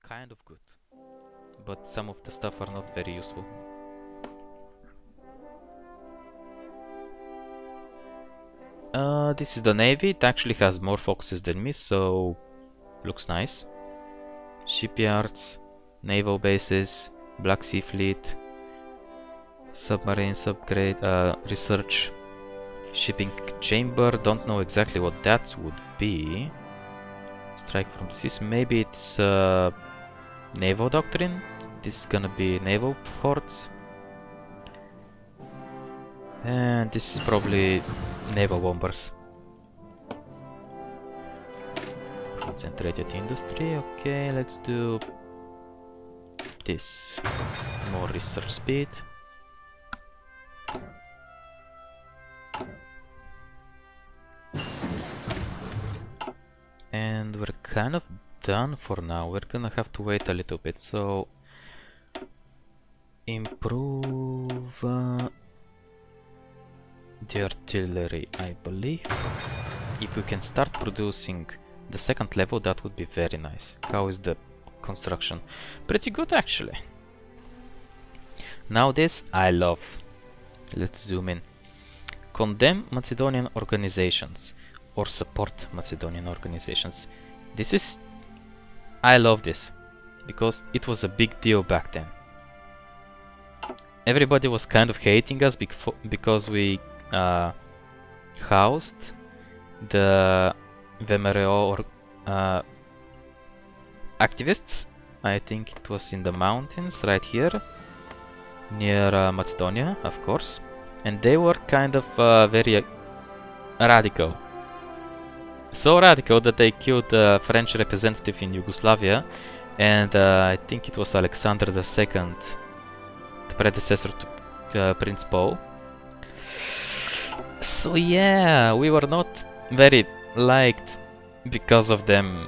kind of good, but some of the stuff are not very useful. This is the Navy. It actually has more focuses than me, so looks nice. Shipyards, naval bases, Black Sea Fleet, submarines upgrade, research, shipping chamber. Don't know exactly what that would be. Strike from the seas. Maybe it's naval doctrine. This is gonna be naval forts. And this is probably naval bombers. Concentrated industry. Okay, let's do this. More research speed. And we're kind of done for now. We're gonna have to wait a little bit. So improve the artillery, I believe. If we can start producing the second level, that would be very nice. How is the construction? Pretty good, actually. Now this I love. Let's zoom in. Condemn Macedonian organizations or support Macedonian organizations. This is... I love this because it was a big deal back then. Everybody was kind of hating us because we housed the VMRO or activists. I think it was in the mountains right here near Macedonia, of course, and they were kind of very radical. So radical that they killed the French representative in Yugoslavia, and I think it was Alexander II, the predecessor to Prince Paul. So yeah, we were not very liked because of them.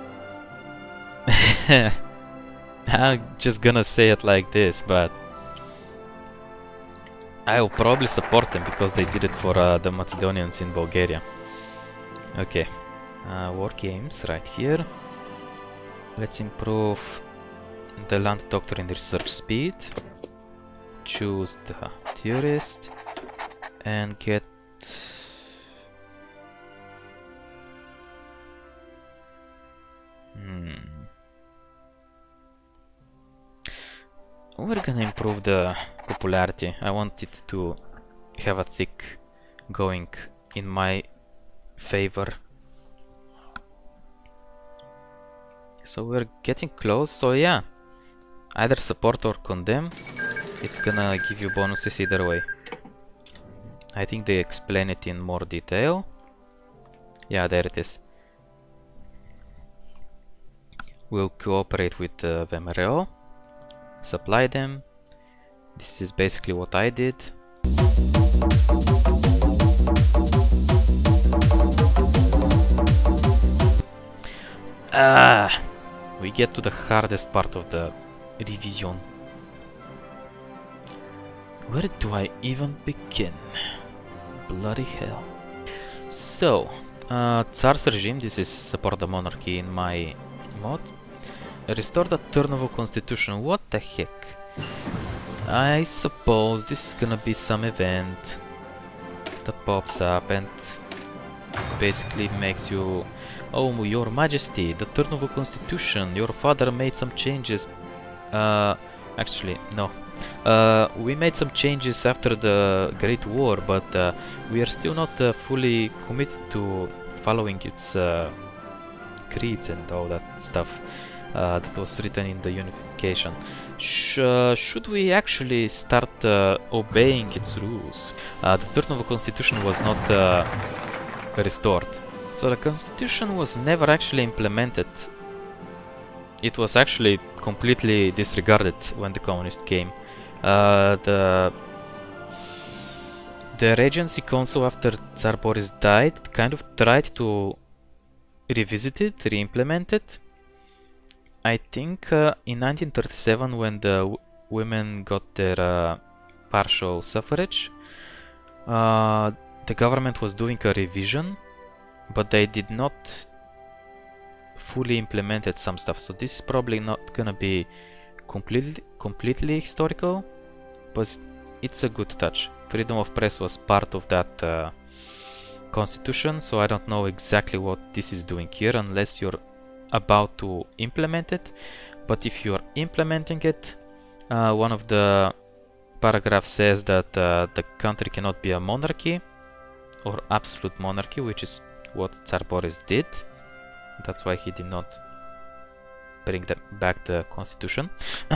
I'm just gonna say it like this, but I will probably support them because they did it for the Macedonians in Bulgaria. Okay, war games right here. Let's improve the land doctrine research speed. Choose the theorist and get we're gonna improve the popularity. I want it to have a thick going in my favor. So we're getting close. So yeah, either support or condemn. It's gonna give you bonuses either way. I think they explain it in more detail. Yeah, there it is. We'll cooperate with the VMRO, supply them. This is basically what I did. We get to the hardest part of the revision. Where do I even begin? Bloody hell. So, Tsar's regime, this is support the monarchy in my mod. Restore the turnover constitution, what the heck? I suppose this is gonna be some event that pops up and basically makes you... Oh, your majesty, the turnover constitution, your father made some changes. Actually, no. We made some changes after the Great War, but we are still not fully committed to following its creeds and all that stuff that was written in the unification. Should we actually start obeying its rules? The turnover constitution was not restored. So the constitution was never actually implemented. It was actually completely disregarded when the communists came. The Regency Council after Tsar Boris died kind of tried to revisit it, re-implement it. I think in 1937 when the women got their partial suffrage, the government was doing a revision, but they did not fully implemented some stuff. So this is probably not gonna be completely historical, but it's a good touch. Freedom of press was part of that constitution, so I don't know exactly what this is doing here unless you're about to implement it. But if you're implementing it, one of the paragraphs says that the country cannot be a monarchy or absolute monarchy, which is what Tsar Boris did. That's why he did not bring back the constitution.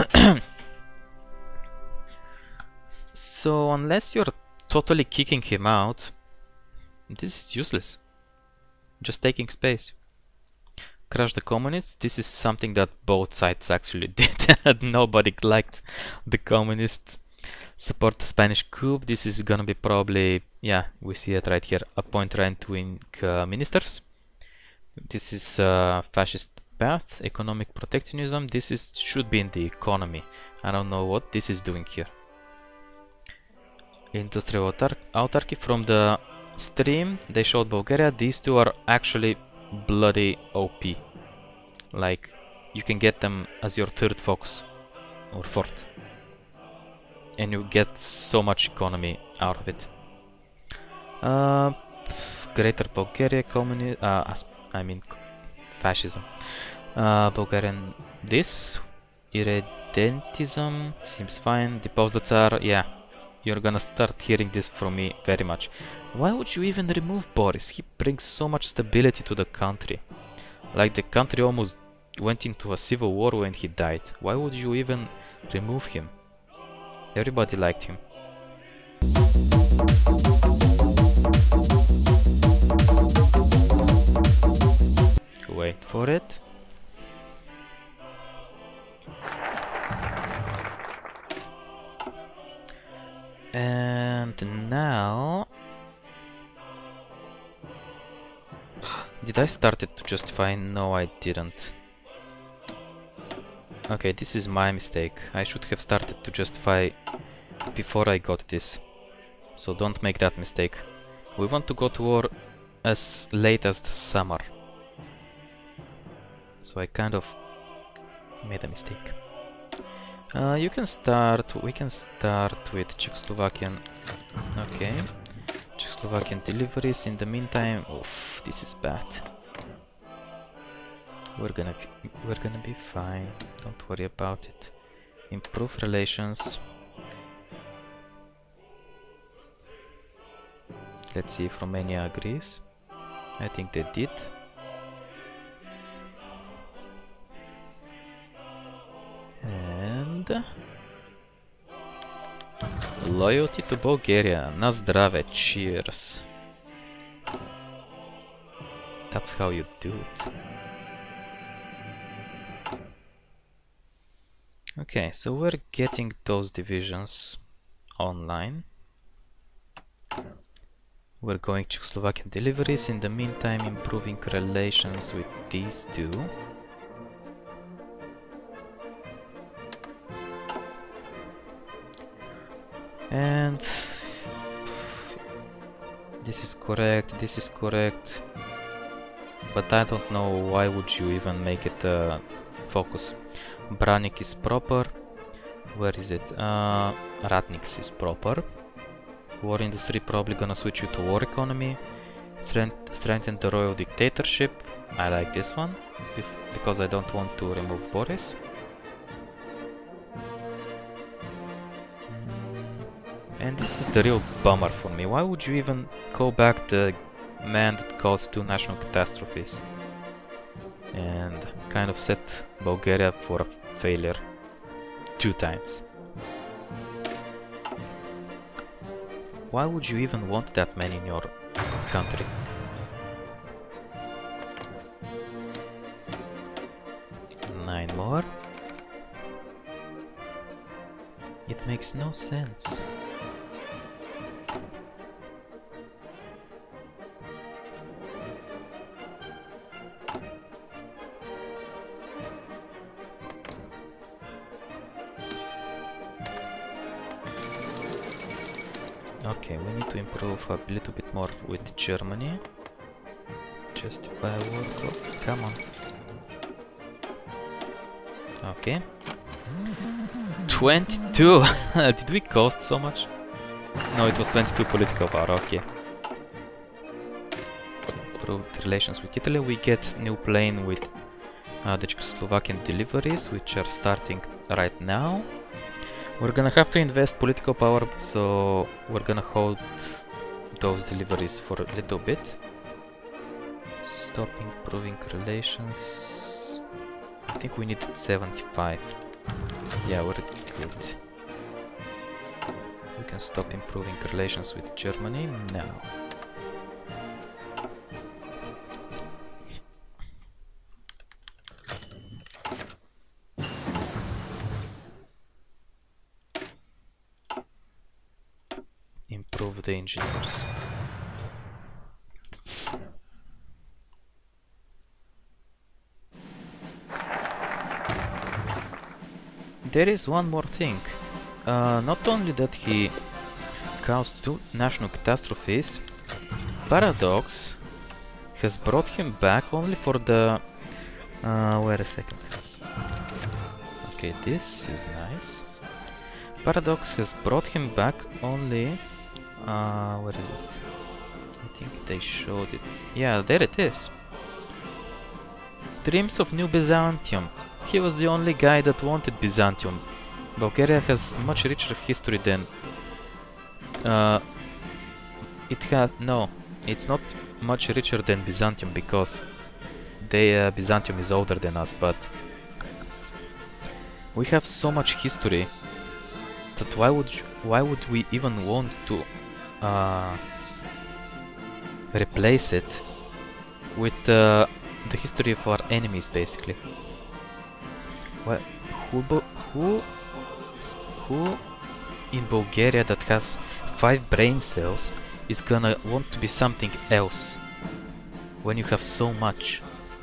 So unless you're totally kicking him out, this is useless. Just taking space. Crush the communists. This is something that both sides actually did. Nobody liked the communists. Support the Spanish coup. This is gonna be probably, yeah, we see it right here. Appoint right-wing ministers. This is fascist path. Economic protectionism. This should be in the economy. I don't know what this is doing here. Industrial autarky. From the stream they showed Bulgaria. These two are actually bloody OP. Like, you can get them as your third focus or fourth, and you get so much economy out of it. Greater Bulgaria I mean fascism. Bulgarian irredentism seems fine. Depose the Tsar. Yeah, you're gonna start hearing this from me very much. Why would you even remove Boris? He brings so much stability to the country. Like, the country almost went into a civil war when he died. Why would you even remove him? Everybody liked him. Wait for it. And now... Did I start it to justify? No, I didn't. Okay, this is my mistake. I should have started to justify before I got this. So don't make that mistake. We want to go to war as late as the summer. So I kind of made a mistake. We can start with Czechoslovakian. Okay. Czechoslovakian deliveries. In the meantime, oof, this is bad. We're gonna be fine. Don't worry about it. Improve relations. Let's see if Romania agrees. I think they did. And loyalty to Bulgaria. Na zdrave. Cheers. That's how you do it. Okay, so we're getting those divisions online. We're going Czechoslovakian deliveries. In the meantime, improving relations with these two. And this is correct, but I don't know why would you even make it a focus. Branik is proper. Where is it? Ratniks is proper. War industry, probably gonna switch you to war economy. Strengthen the royal dictatorship. I like this one because I don't want to remove Boris. And this is the real bummer for me. Why would you even call back the man that caused 2 national catastrophes and kind of set Bulgaria for a failure 2 times? Why would you even want that man in your country? Nine more. It makes no sense. Okay, we need to improve a little bit more with Germany. Justify war. Come on. Okay. 22! Did we cost so much? No, it was 22 political power, okay. Improved relations with Italy. We get new plane with the Czechoslovakian deliveries, which are starting right now. We're gonna have to invest political power, so we're gonna hold those deliveries for a little bit. Stop improving relations. I think we need 75. Yeah, we're good. We can stop improving relations with Germany now. Improve the engineers. There is one more thing. Not only that he caused 2 national catastrophes, Paradox has brought him back only for the... wait a second. Okay, this is nice. Paradox has brought him back only... where is it? I think they showed it. Yeah, there it is. Dreams of New Byzantium. He was the only guy that wanted Byzantium. Bulgaria has much richer history than... it has... no, it's not much richer than Byzantium because Byzantium is older than us, but... we have so much history that why would we even want to replace it with the history of our enemies, basically? Well, who in Bulgaria that has 5 brain cells is gonna want to be something else when you have so much?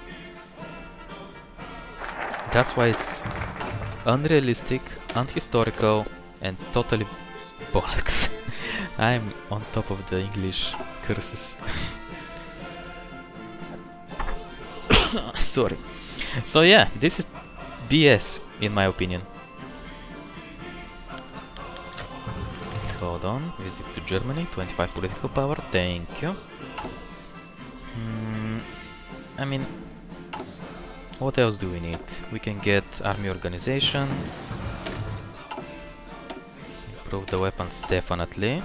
That's why it's unrealistic, unhistorical, and totally bollocks. I'm on top of the English curses. Sorry. So yeah, this is BS in my opinion. Hold on, visit to Germany, 25 political power, thank you. I mean, what else do we need? We can get army organization. Improve the weapons, definitely.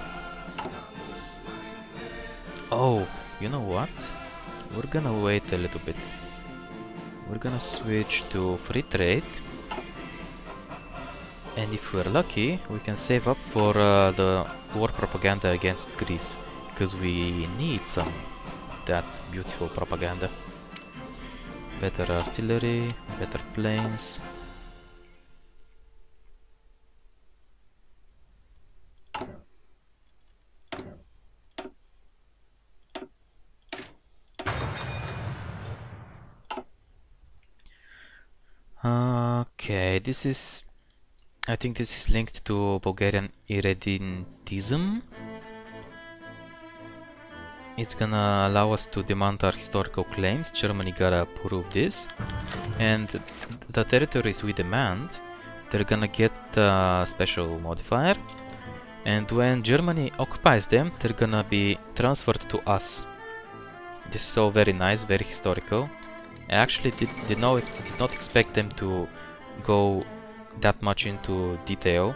Oh, you know what? We're gonna wait a little bit. We're gonna switch to free trade. And if we're lucky, we can save up for the war propaganda against Greece. Because we need some that beautiful propaganda. Better artillery, better planes. Okay, this is... I think this is linked to Bulgarian irredentism. It's gonna allow us to demand our historical claims. Germany gotta approve this. And the territories we demand, they're gonna get a special modifier. And when Germany occupies them, they're gonna be transferred to us. This is all very nice, very historical. I actually did not expect them to go that much into detail.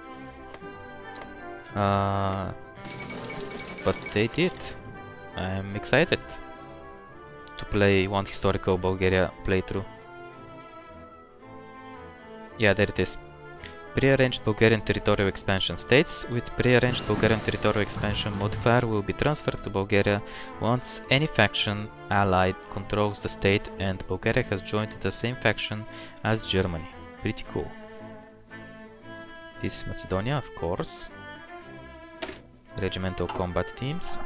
But they did. I'm excited to play one historical Bulgaria playthrough. Yeah, there it is. Prearranged Bulgarian territorial expansion states with prearranged Bulgarian territorial expansion modifier will be transferred to Bulgaria once any faction allied controls the state and Bulgaria has joined the same faction as Germany. Pretty cool. This is Macedonia, of course. Regimental combat teams.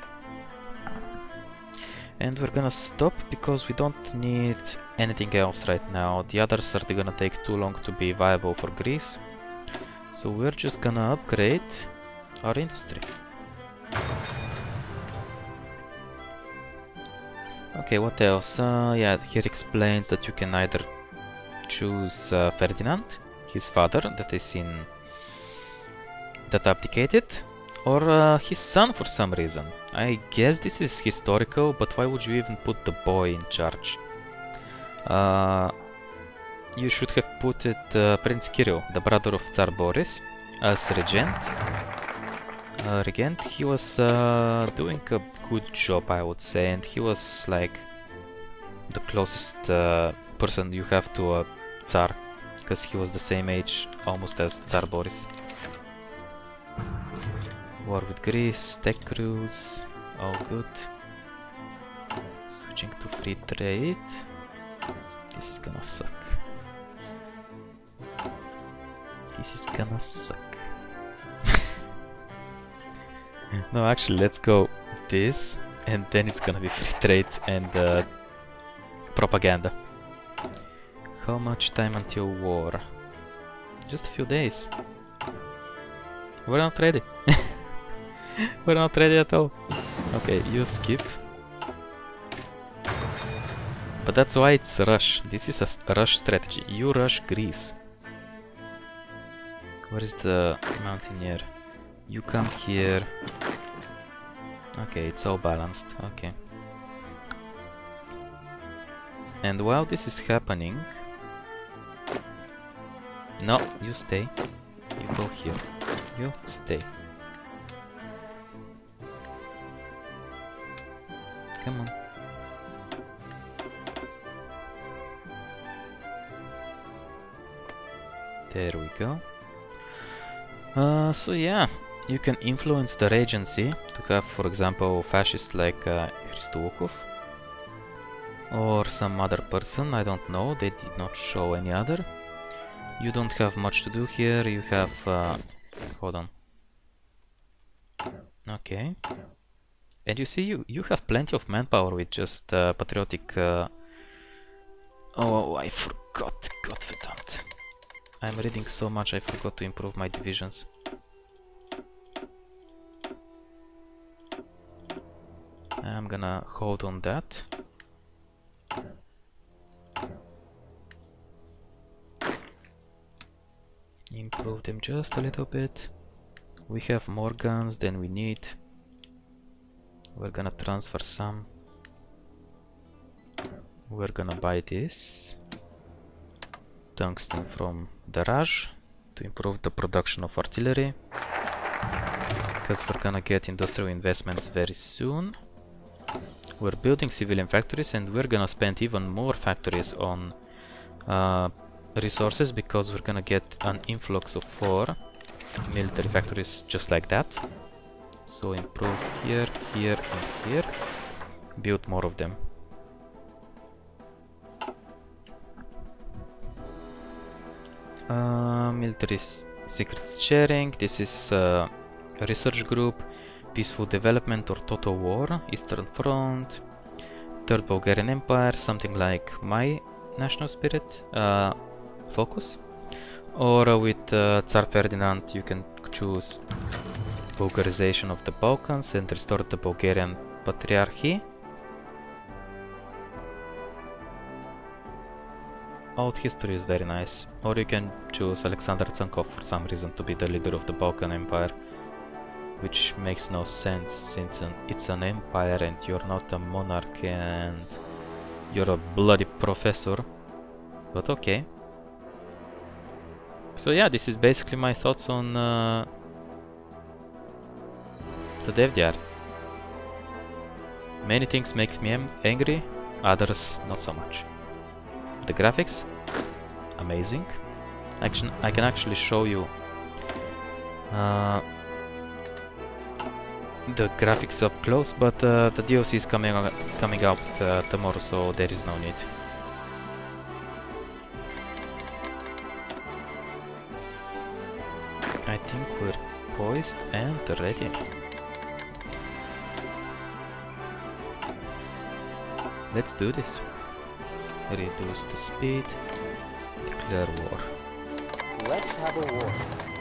And we're gonna stop because we don't need anything else right now. The others are gonna take too long to be viable for Greece. So we're just gonna upgrade our industry. Okay, what else? Yeah, here explains that you can either choose Ferdinand, his father, that abdicated, or his son for some reason. I guess this is historical, but why would you even put the boy in charge? You should have put it Prince Kirill, the brother of Tsar Boris, as regent. He was doing a good job, I would say, and he was like the closest person you have to a Tsar, because he was the same age almost as Tsar Boris. War with Greece, tech cruise, all good. Switching to free trade. This is gonna suck. This is gonna suck. No, actually, let's go this, and then it's gonna be free trade and propaganda. How much time until war? Just a few days. We're not ready. We're not ready at all. Okay, you skip. But that's why it's rush. This is a rush strategy. You rush Greece. Where is the mountaineer? You come here. Okay, it's all balanced. Okay. And while this is happening... No, you stay. You go here. You stay. Come on. There we go. So yeah, you can influence the regency to have, for example, fascists like Christoukov or some other person, I don't know, they did not show any other. You don't have much to do here, you have... hold on. Okay. And you see, you have plenty of manpower with just patriotic... Oh, I forgot, Godverdammt. I'm reading so much, I forgot to improve my divisions. I'm gonna hold on that. Improve them just a little bit. We have more guns than we need. We're gonna transfer some. We're gonna buy this tungsten from the Raj to improve the production of artillery, because we're gonna get industrial investments very soon. We're building civilian factories, and we're gonna spend even more factories on resources, because we're gonna get an influx of 4 military factories just like that. So improve here, here and here. Build more of them. Military secrets sharing. This is a research group. Peaceful development or total war. Eastern Front. Third Bulgarian Empire. Something like my national spirit focus. Or with Tsar Ferdinand you can choose Bulgarization of the Balkans and restore the Bulgarian Patriarchy. Old history is very nice. Or you can choose Alexander Tsankov for some reason to be the leader of the Balkan Empire, which makes no sense since it's an empire and you're not a monarch and you're a bloody professor. But okay. So yeah, this is basically my thoughts on the Dev Diary. Many things make me angry, others not so much. The graphics, amazing. I can actually show you the graphics up close, but the DLC is coming out tomorrow, so there is no need. I think we're poised and ready. Let's do this. Reduce the speed. Declare war. Let's have a war.